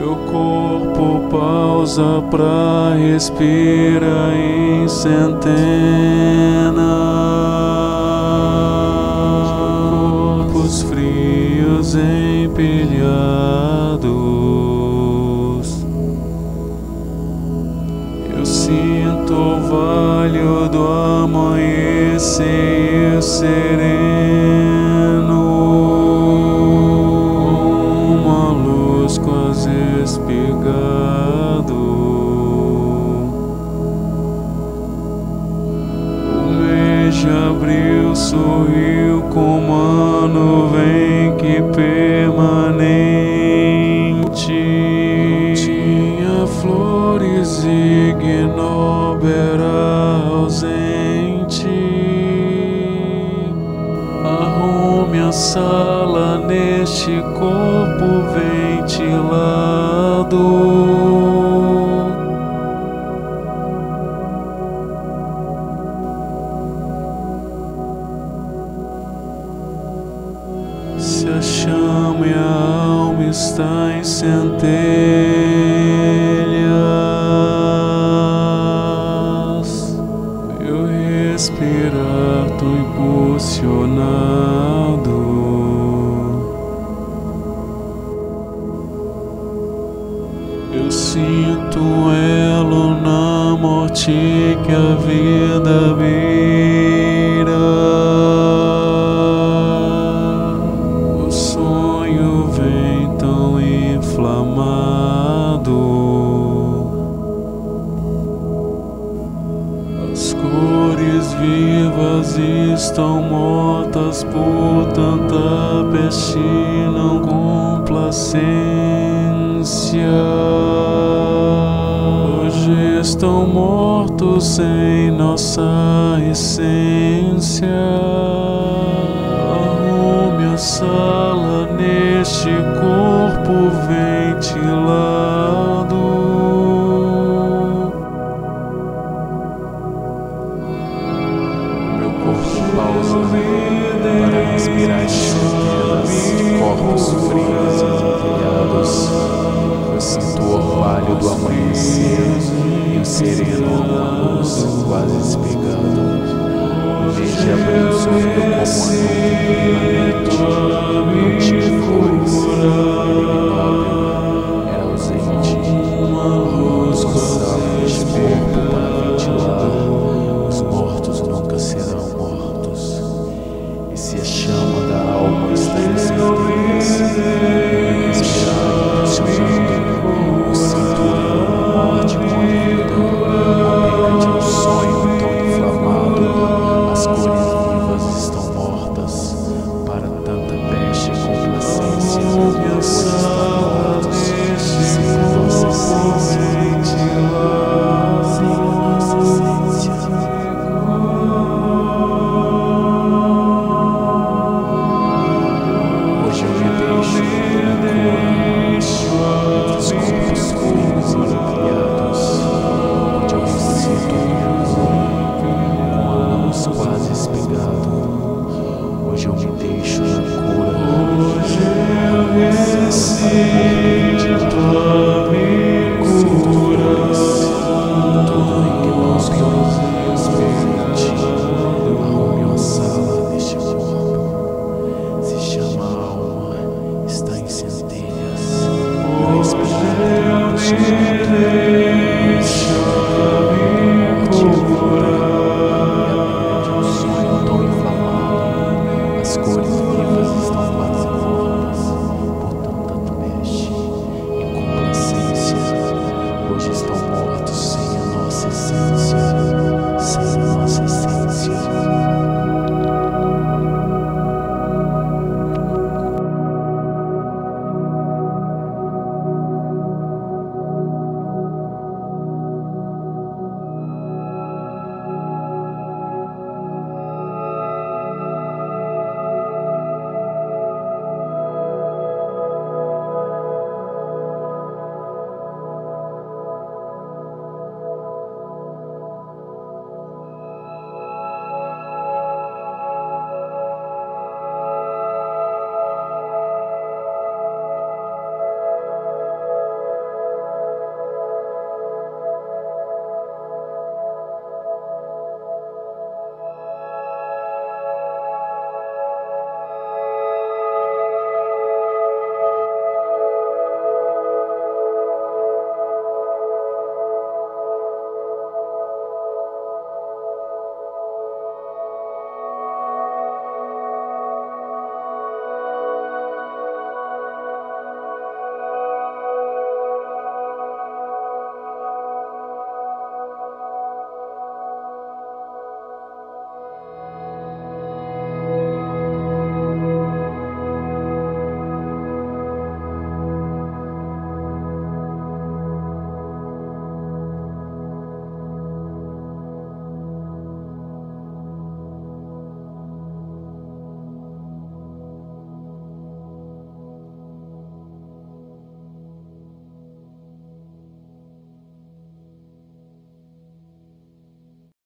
Meu corpo pausa pra respirar em centenas. Corpos frios empilhados. Eu sinto o vale do amanhecer sereno. Uma luz quase espigado. O mês de abril sorriu como a nuvem que permanente. Tinha flores e ignoble era ausente. Arrume a sala neste corpo ventilado. Se a chama e a alma está em centelhas, meu respirar tô impulsionado. Eu sinto um elo na morte que a vida beira. O sonho vem tão inflamado. As cores vivas estão mortas por tanta peste não complacência. Hoje estão mortos sem nossa essência. Arrume a sala neste corpo ventilado. Meu corpo pausa para respirar centenas de corpos frios e empilhados. Eu sinto o orvalho do amanhecer e o sereno uma luz quase espigando. O mês de abril sorriu como uma nuvem permanente. Não tinha flores, ignoble era ausente. Arrumo a sala neste corpo para ventilar. Os mortos nunca serão mortos. E se a chama da alma está em centelhas, respirar impulsionando. Eu sinto ela na morte com a vida, à beira de um sonho tão inflamado. As cores vivas estão mortas para tanta peste e complacência. Hoje estão mortos sem a nossa essência. Sem a nossa essência. Hoje eu me deixo entre os corpos frios e empilhados, onde eu recito minha cura com a luz quase espigado. Hoje eu me deixo na cura. Hoje eu recito a minha cura. Tudo ignoble experiente. Arrume uma sala neste corpo. Se chama alma, está em centelhas. Respirar impulsionando. Morte cura. E a beira de um sonho tão inflamado. As cores